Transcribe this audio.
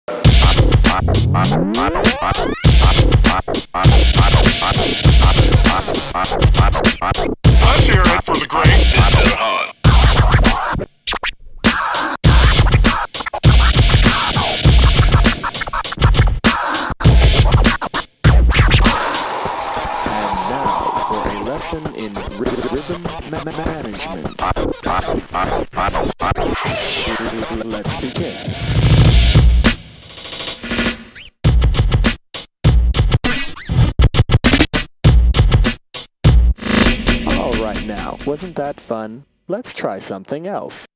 Let's hear it for the great Disco Hunt. And now for a lesson in rhythm management. Let's begin. All right now, wasn't that fun? Let's try something else.